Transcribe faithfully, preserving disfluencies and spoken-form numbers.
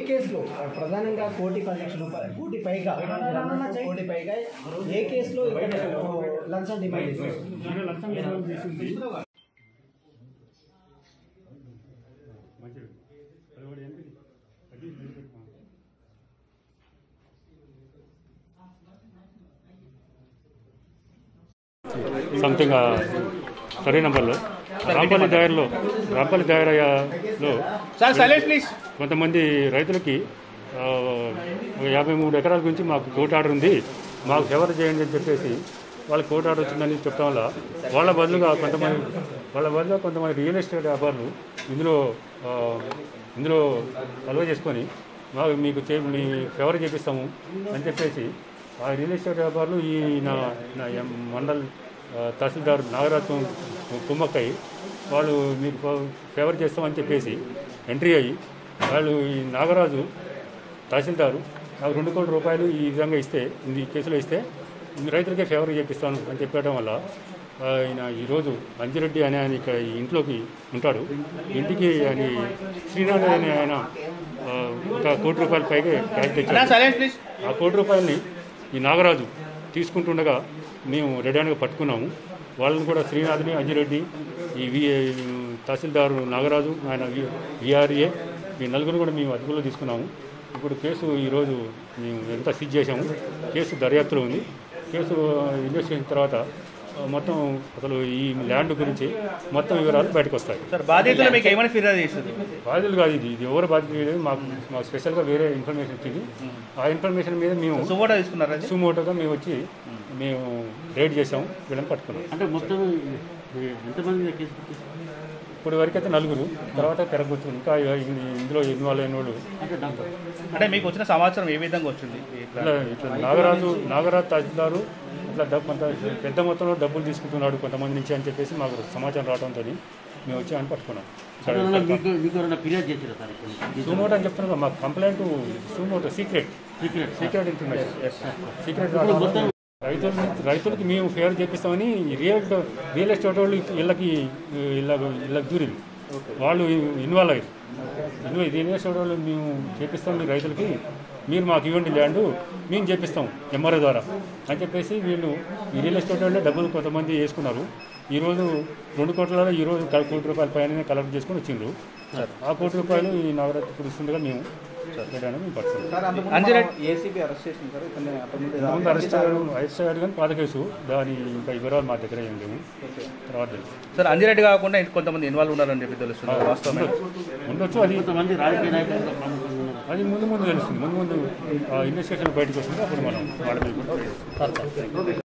కేసులో ప్రధానంగా కోటి పది లక్షల రూపాయలు కోటి పైగా కోటి పైగా ఏ కేసులో లంచం డిమాండ్ చేశారు? సంథింగ్ సరే నంబర్లో రాంపల్లి దాయర్లో రాంపల్లి దాయరలో కొంతమంది రైతులకి యాభై మూడు ఎకరాల గురించి మాకు కోర్టు ఆర్డర్ ఉంది, మాకు ఫేవర్ చేయండి అని చెప్పేసి వాళ్ళకి కోర్టు ఆర్డర్ వచ్చిందని చెప్పడం వల్ల వాళ్ళ బదులుగా కొంతమంది వాళ్ళ బదులుగా కొంతమంది రియల్ ఎస్టేట్ వ్యాపారులు ఇందులో ఇందులో అలవ చేసుకొని మాకు మీకు చే మీ ఫేవర్ చేపిస్తాము అని చెప్పేసి ఆ రియల్ ఎస్టేట్ వ్యాపారులు ఈ నా మండల్ తహసీల్దార్ నాగరాజు కుమ్మక్కయ్య వాళ్ళు మీకు ఫేవర్ చేస్తామని చెప్పేసి ఎంట్రీ అయ్యి వాళ్ళు ఈ నాగరాజు తహసీల్దారు నాకు రెండు కోట్ల రూపాయలు ఈ విధంగా ఇస్తే ఈ కేసులో ఇస్తే రైతులకే ఫేవర్ చేపిస్తాను అని చెప్పడం వల్ల ఆయన ఈరోజు అంజిరెడ్డి అనే ఆయన ఇక్కడ ఇంట్లోకి ఉంటాడు. ఇంటికి ఆయన శ్రీనాథ్ అనే ఆయన ఒక కోటి రూపాయల పైగా క్యాష్ తెచ్చారు. ఆ కోటి రూపాయలని ఈ నాగరాజు తీసుకుంటుండగా మేము రెడీగా పట్టుకున్నాము. వాళ్ళని కూడా శ్రీనాథ్ని, అంజిరెడ్డి, ఈ వి తహసీల్దారు నాగరాజు, ఆయన విఆర్ఏ ఈ నలుగురు కూడా మేము అదుపులో తీసుకున్నాము. ఇప్పుడు కేసు ఈరోజు మేము ఎంత సీజ్ చేసాము. కేసు దర్యాప్తులో ఉంది. కేసు ఇన్వెస్టిగేషన్ తర్వాత మొత్తం అసలు ఈ ల్యాండ్ గురించి మొత్తం వివరాలు బయటకు వస్తాయి. బాధితులు మీకు ఏమైనా ఫిర్యాదు చేస్తుంది? బాధితులు కాదు, ఇది ఇది ఎవరు బాధ్యత లేదు. మాకు మాకు స్పెషల్గా వేరే ఇన్ఫర్మేషన్ వచ్చింది. ఆ ఇన్ఫర్మేషన్ మీద మేము సుమోటో తీసుకున్నారా? సుమోటోగా మేము వచ్చి మేము రైడ్ చేసాము, వీళ్ళని పట్టుకున్నాం. అంటే మొత్తం ఎంతమంది ఇప్పుడు వరకు అయితే నలుగురు, తర్వాత పెరగొచ్చు ఇంకా ఇందులో ఇన్వాల్వ్ అయిన వాళ్ళు. అంటే మీకు వచ్చిన సమాచారం ఏ విధంగా వచ్చింది? ఇట్లా ఇట్లా నాగరాజు నాగరాజు తహసీల్దారు ఇట్లా కొంత పెద్ద మొత్తంలో డబ్బులు తీసుకుంటున్నాడు కొంతమంది నుంచి అని చెప్పేసి మాకు సమాచారం రావడంతో మేము వచ్చి అని పట్టుకున్నాం. సుమోటో అని చెప్తున్నాం, మాకు కంప్లైంట్ సుమోటో secret secret secret information secret రైతులు రైతులకి మేము ఫేవర్ చేపిస్తామని రియల్ రియల్ ఎస్టేట్ వాళ్ళు ఇళ్ళకి ఇళ్ళ ఇళ్ళకి దూరింది, వాళ్ళు ఇన్వాల్వ్ అయ్యారు. ఇన్వాల్వ్ రియల్ ఎస్టేట్ వాళ్ళు మేము చేపిస్తాం మీ రైతులకి, మీరు మాకు ఇవ్వండి ల్యాండ్ మేము చేపిస్తాం ఎంఆర్ఓ ద్వారా అని చెప్పేసి వీళ్ళు ఈ రియల్ ఎస్టేట్ వాళ్ళే డబ్బులు కొంతమంది వేసుకున్నారు. ఈరోజు రెండు కోట్లలో ఈరోజు కోటి రూపాయల పైన కలెక్ట్ చేసుకుని వచ్చిండ్రు. ఆ కోటి రూపాయలు ఈ నాగరాజు ఇప్పుడు ఇస్తుండగా మేము అరెస్ట్ అరెస్ట్ అయ్యాడు కానీ పాత కేసు, దాని ఇంకా వివరాలు మా దగ్గర ఏం లేవు. తర్వాత సార్ అంజిరెడ్డి కాకుండా కొంతమంది ఇన్వాల్వ్ ఉన్నారని చెప్పి తెలుస్తుంది. ఉండొచ్చు, అది అది ముందు ముందు తెలుస్తుంది. ముందు ముందు ఇన్వెస్టిగేషన్ బయటకు వస్తుంది, అప్పుడు మనం వాళ్ళ